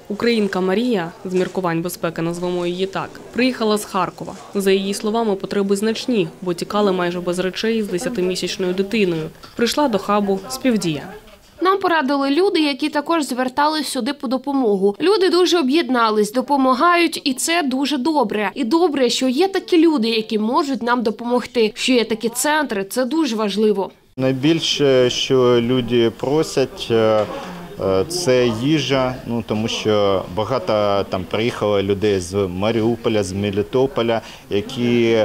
Українка Марія, з міркувань безпеки назвемо її так, приїхала з Харкова. За її словами, потреби значні, бо тікали майже без речей з 10-місячною дитиною. Прийшла до хабу з Півдія. Нам порадили люди, які також звертались сюди по допомогу. Люди дуже об'єднались, допомагають, і це дуже добре. І добре, що є такі люди, які можуть нам допомогти, що є такі центри, це дуже важливо. Найбільше, що люди просять, це їжа, тому що багато там приїхало людей з Маріуполя, з Мелітополя, які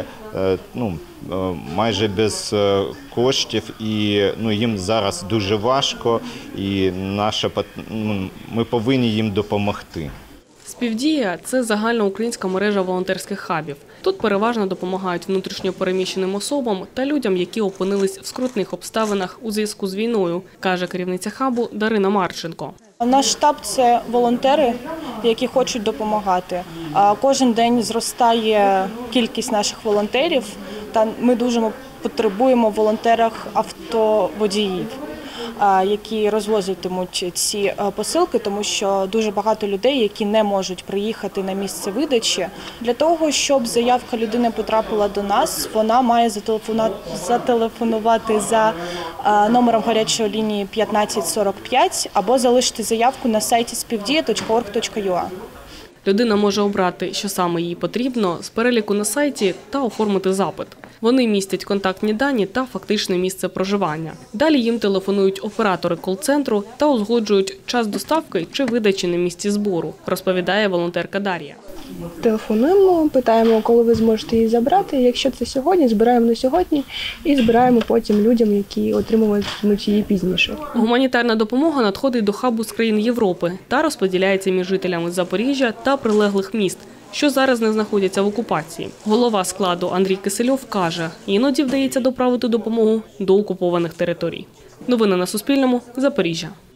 майже без коштів, і їм зараз дуже важко, і ми повинні їм допомогти. Півдія – це загальноукраїнська мережа волонтерських хабів. Тут переважно допомагають внутрішньо переміщеним особам та людям, які опинились в скрутних обставинах у зв'язку з війною, каже керівниця хабу Дарина Марченко. Наш штаб – це волонтери, які хочуть допомагати. Кожен день зростає кількість наших волонтерів, та ми дуже потребуємо в волонтерах автоводіїв, які розвозитимуть ці посилки, тому що дуже багато людей, які не можуть приїхати на місце видачі. Для того, щоб заявка людини потрапила до нас, вона має зателефонувати за номером гарячої лінії 1545 або залишити заявку на сайті spivdia.org.ua. Людина може обрати, що саме їй потрібно, з переліку на сайті та оформити запит. Вони містять контактні дані та фактичне місце проживання. Далі їм телефонують оператори кол-центру та узгоджують час доставки чи видачі на місці збору, розповідає волонтерка Дар'я. Телефонуємо, питаємо, коли ви зможете її забрати. Якщо це сьогодні, збираємо на сьогодні і збираємо потім людям, які отримуватимуть її пізніше. Гуманітарна допомога надходить до хабу з країн Європи та розподіляється між жителями Запоріжжя та прилеглих міст, що зараз не знаходяться в окупації. Голова складу Андрій Кисельов каже, іноді вдається доправити допомогу до окупованих територій. Новини на Суспільному. Запоріжжя.